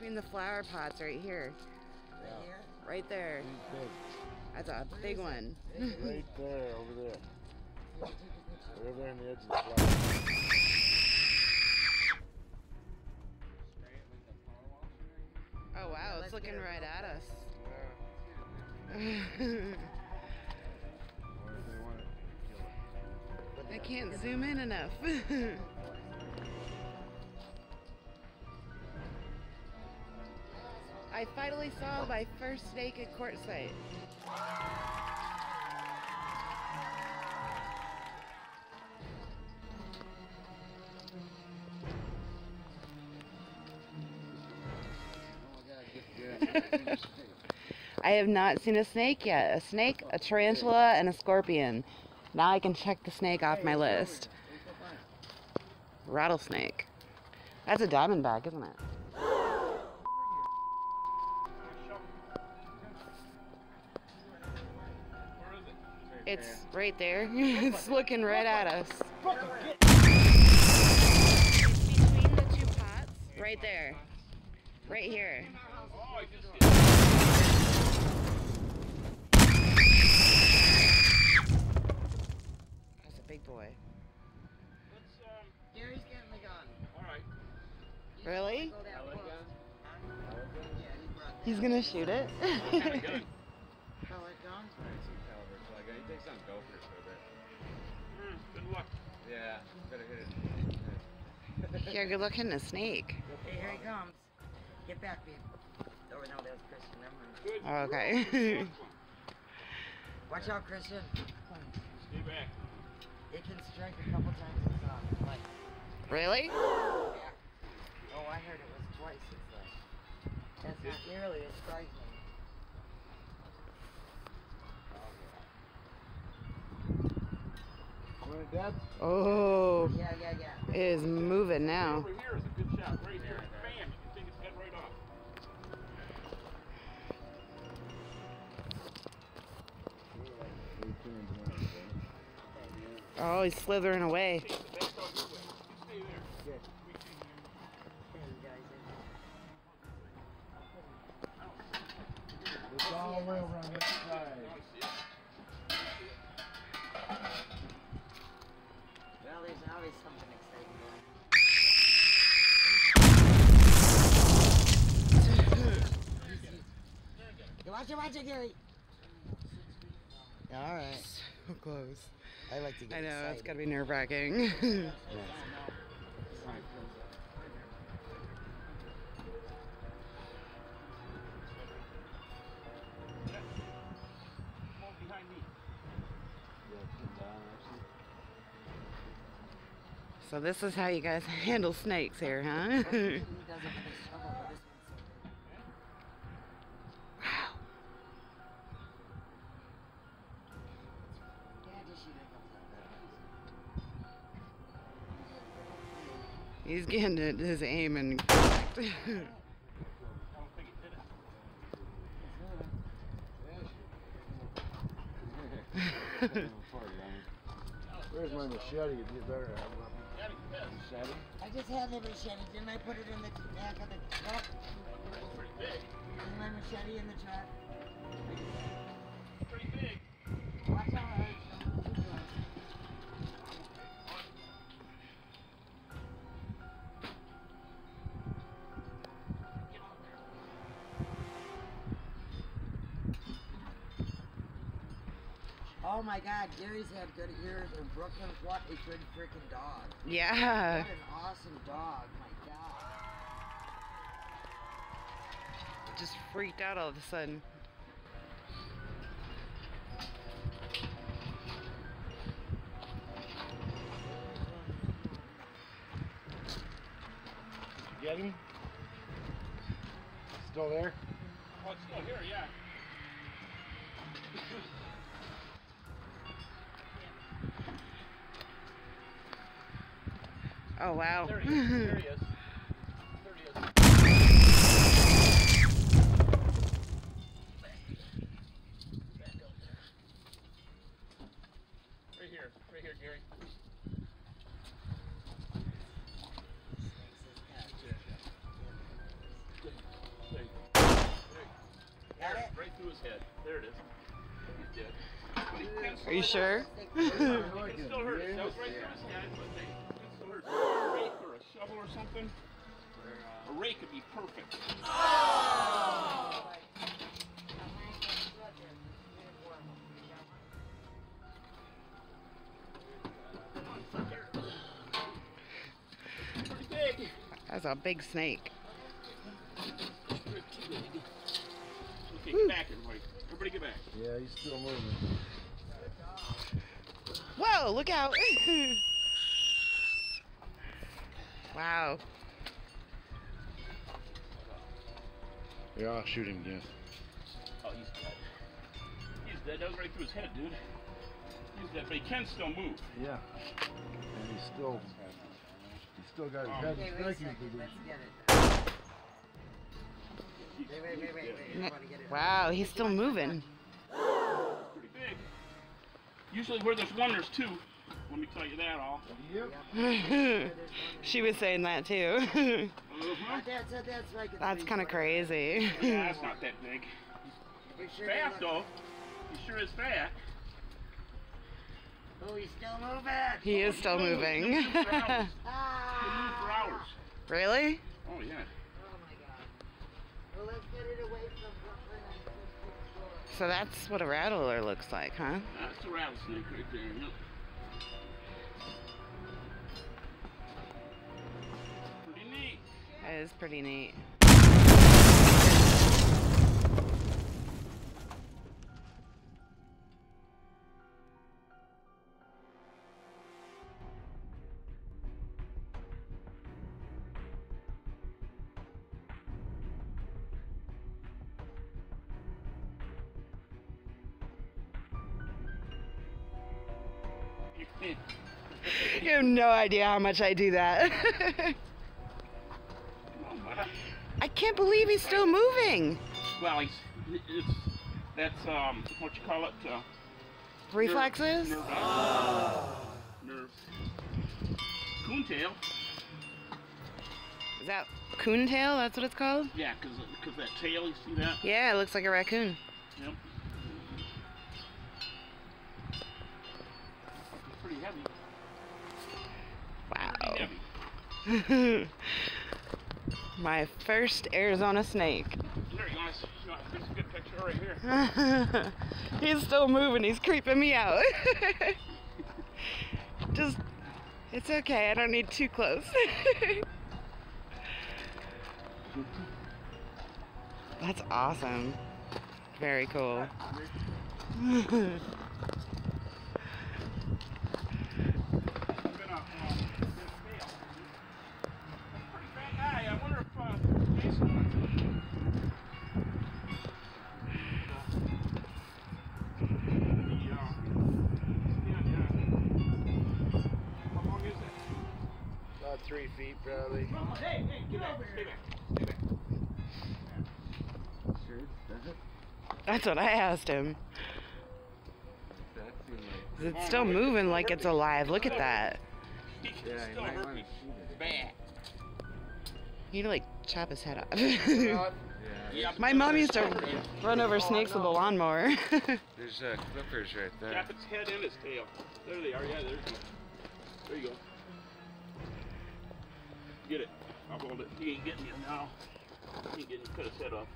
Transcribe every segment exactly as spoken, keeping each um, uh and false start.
between the flower pots right here. Right here? Right there. He's big. That's a Where big is it? one. Right there, over there. Yeah, take a picture. Right there on the edge of the flower. Oh wow, Yeah, it's let's looking get it right real at quick. us. Or if they want it, kill it. Look I it up, can't look it zoom in enough. I finally saw my first snake at Quartzsite. I have not seen a snake yet. A snake, a tarantula, and a scorpion. Now I can check the snake off my list. Rattlesnake. That's a diamondback, isn't it? It's right there. It's looking right at us. It's between the two pots. Right there. Right here. That's a big boy. Gary's getting the gun. Alright. Really? Go that close. Huh? Yeah, he brought that. He's gonna shoot it. Kind of good. Pellet gun. Caliber, so I got, he takes on gophers for a bit. Good luck. Yeah, better hit it. Here, good luck hitting a snake. Hey, here he comes. Get back, babe. Oh, no, that was Christian. Never mind. Good. Oh, okay. Watch out, Christian. Stay back. It can strike a couple times its uh, like. Really? Yeah. Oh, I heard it was twice its like. That's not nearly as striking. Want it dead? Oh, Yeah, yeah, yeah. it is moving now. Over here is a good shot. Right here. Bam! You can take its head right off. Three turns in a row, Oh, he's slithering away. Take the back out your way. You stay there. okay? There you guys It's all the way over on this side. Oh, see it? Well, there's always something exciting going. Watch it, watch it, Gary. All right. So close. I like to get I know, excited. it's gotta be nerve wracking. Come on behind me. So this is how you guys handle snakes here, huh? He does it with his shovel, but this one's Wow. yeah, just shoot it comes out. He's getting it, his aim and I don't think it did it. Where's my machete? It'd be better to have one. Machete? I just had the machete. Didn't I put it in the back of the truck? Pretty big. Isn't my machete in the truck? Pretty big. Watch out, Art. Don't move too close. Oh my God, Gary's had good ears, and Brooklyn, what a good freaking dog. Yeah. What an awesome dog, my God. Just freaked out all of a sudden. You get him? Still there? Oh, it's still here, yeah. Oh wow. There he is. There he is. There he is. Right here. Right here, Gary. Snakes is bad. through his head. There it is. He's dead. But he can Are you still- sure? He can still hurt it. That was right through his head, but they can still hurt it. A rake or a shovel or something. A rake would be perfect. Pretty big. That's a big snake. Okay, get back, everybody. Everybody get back. Yeah, he's still moving. Whoa, look out. Wow. Yeah, I'll shoot him again. Oh, he's dead. He's dead. That was right through his head, dude. He's dead, but he can still move. Yeah. And he's still, he's still got his head Okay, in wait a striking second. position. Let's get it. He's, Wait, wait, he's wait, wait, dead. wait. I want to get it. Wow, he's still moving. Pretty big. Usually where there's one, there's two. Let me tell you that all. Yep. She was saying that too. Uh-huh. That's, that's like a That's three kind of footer. crazy. Yeah, that's not that big. You sure Fast they though. look- He sure is fast. Oh, he's still moving. He is still moving. He'll move for hours. He'll move Ah. for hours. Really? Oh yeah. Oh my God. Well, let's get it away from Brooklyn and Fifth So that's what a rattler looks like, huh? That's a rattlesnake right there. Yep. Pretty neat. That is pretty neat. You have no idea how much I do that. I can't believe he's still moving. Well, he's it's that's um what you call it. Uh, Reflexes? Nerve, nerve, nerves. Coontail. Is that coontail? That's what it's called? Yeah, cause cause that tail. You see that? Yeah, it looks like a raccoon. Yep. It's pretty heavy. Wow. Pretty heavy. My first Arizona snake. There you go. Nice. There's a good picture right here. He's still moving. He's creeping me out. Just, it's okay. I don't need too close. That's awesome. Very cool. I've been a, uh, been a scale. That's a pretty fat guy. I wonder if uh, Jason wants to. The, uh, yeah, yeah. How long is that? About three feet, probably. Hey, hey, get over here. Stay back. Stay back. Sure, does it? That's what I asked him. That seemed like. It's still moving like it's alive. Look at that. He can Yeah, you still might hurt want to me. shoot it. Bad. You need to like chop his head off. Yeah. Yeah, My mom used to run over snakes with a lawnmower. There's uh, clippers right there. Tap its head and its tail. There they are. Yeah, there's one. There you go. Get it. I'll hold it. He ain't getting you now. He ain't getting you. Cut his head off.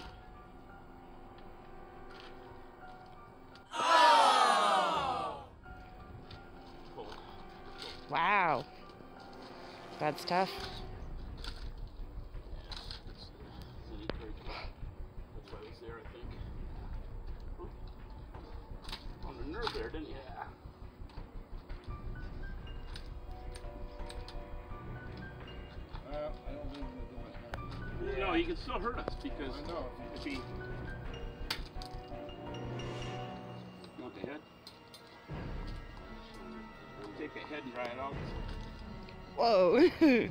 Pull it. Wow. That's tough. That's the neat character. That's why it was there, I think. Huh. On the nerve there, didn't you? Yeah. Uh, I don't think we're doing that. No, he can still hurt us because I know. if he. You want the head? Take the head and dry it out. Whoa. Right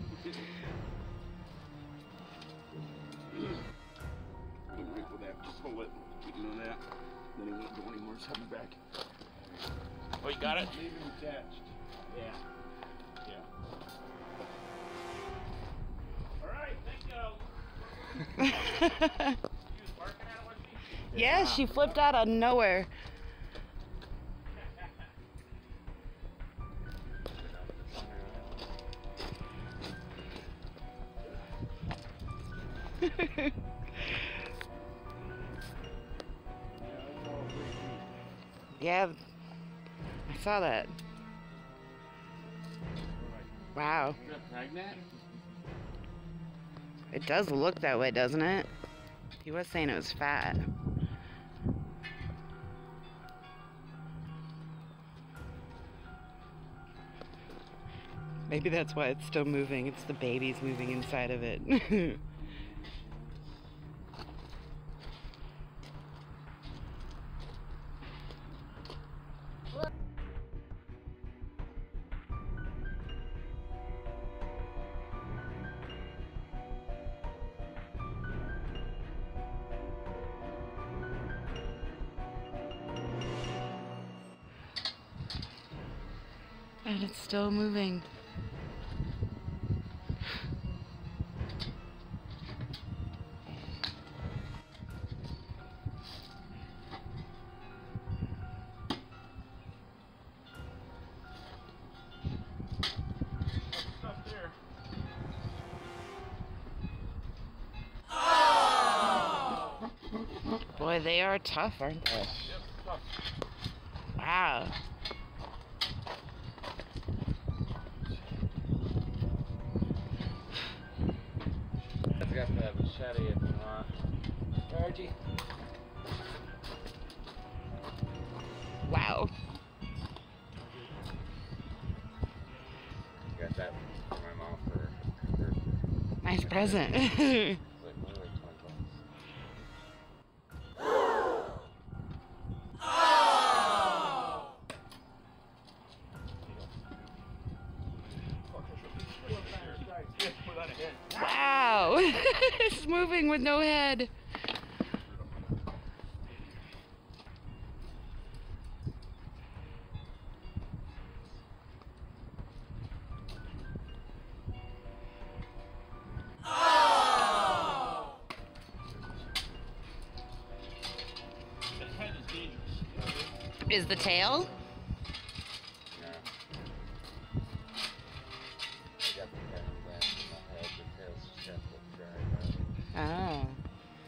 with that. Just hold it. Keep doing that. Then he won't do any more. Just have him back. Oh, you got it? Leave him attached. Yeah. Yeah. All right. Thank you. He was barking at it, wasn't he? Yeah, she flipped out of nowhere. Yeah, I saw that. Wow. Is that pregnant? It does look that way, doesn't it? He was saying it was fat. Maybe that's why it's still moving. It's the babies moving inside of it. And it's still moving. Stuff there. Boy, they are tough, aren't they? Yep, tough. Wow. I've got that machete if you want. Georgie. Wow. Got that for my mom for her birthday. Nice present. It's like, only like twenty bucks. Without a head. Wow. It's moving with no head. The head is dangerous. Is the tail? Yeah. I got the head implant in my head. The tail's just got to dry out. Oh.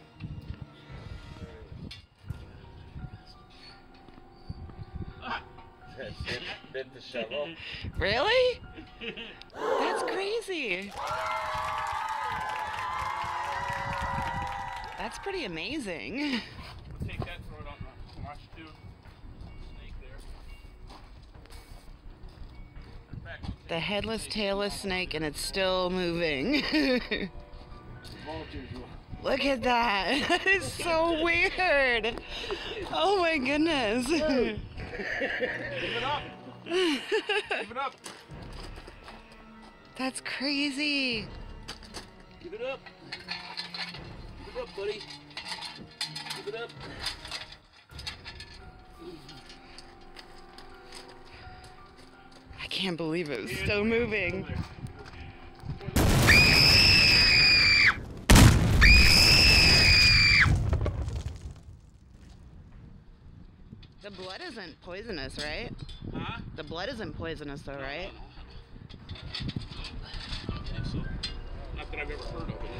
Bit, bit the shovel. Really? That's crazy. That's pretty amazing. We'll take that, throw it on the watch too. Snake there. In fact, we'll take The headless, tailless snake, and it's still moving. Vultures will. Look at that. That is so weird. Oh my goodness. Give it up! Give it up! That's crazy. Give it up! Give it up, buddy! Give it up! I can't believe it was still moving. The blood isn't poisonous, right? Huh? The blood isn't poisonous though, right? I don't think so. Not that I've ever heard of it.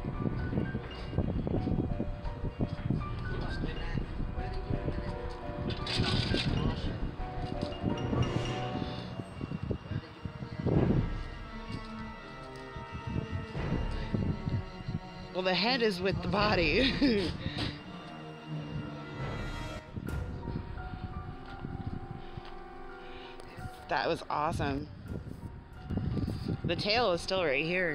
Well, the head is with the body. That was awesome. The tail is still right here.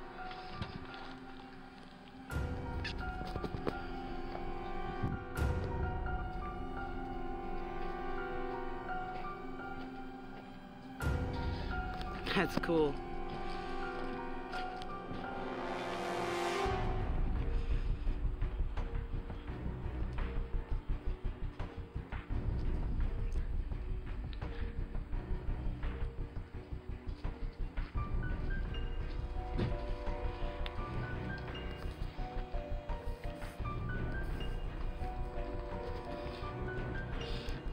That's cool.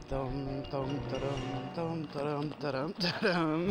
Dum dum dum dum dum dum dum.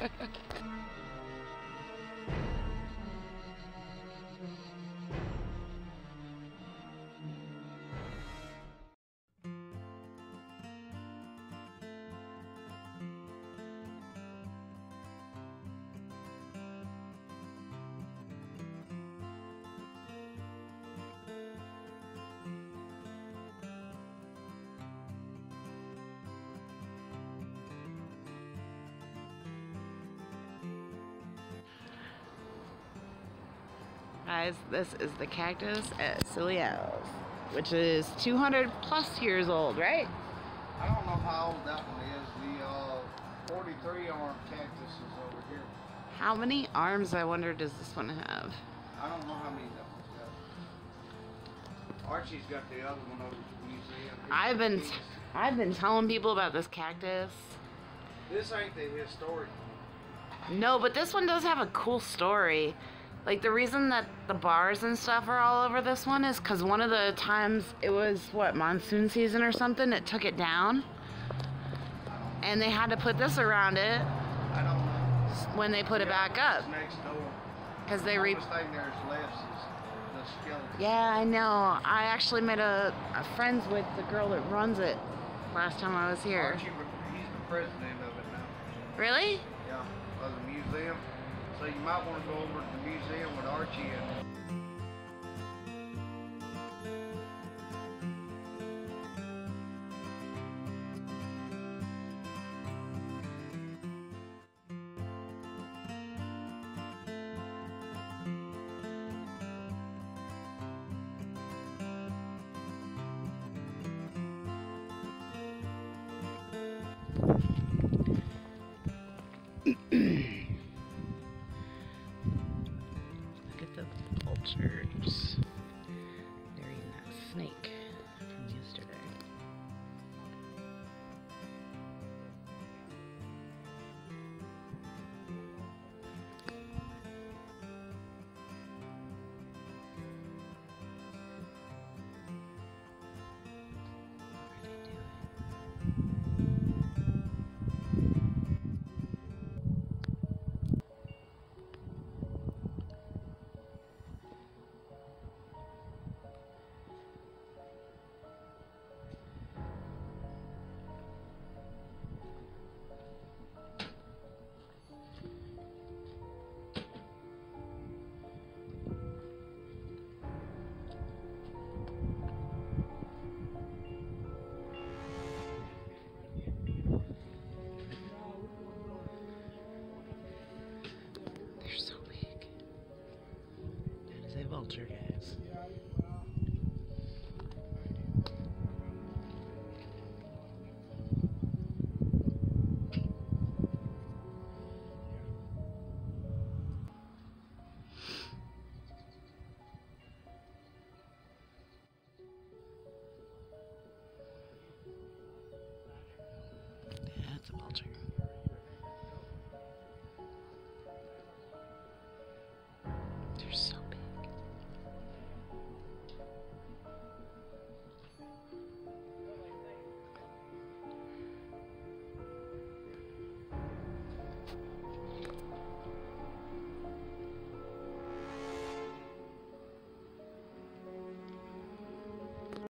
Guys, this is the cactus at Silly Owls, which is two hundred plus years old, right? I don't know how old that one is. The uh, forty-three arm cactus is over here. How many arms, I wonder, does this one have? I don't know how many that one's got. Archie's got the other one over at the museum. He's I've been, he's- I've been telling people about this cactus. This ain't the historic. No, but this one does have a cool story. Like, the reason that the bars and stuff are all over this one is because one of the times it was, what, monsoon season or something, it took it down. And they had to put this around it I don't know. when they put it back up. It's next door. Because they The re... only thing there's left is the skeleton. Yeah, I know. I actually made a, a friends with the girl that runs it last time I was here. Archie, he's the president of it now. Really? Yeah, of the museum. So you might want to go over to the museum with Archie and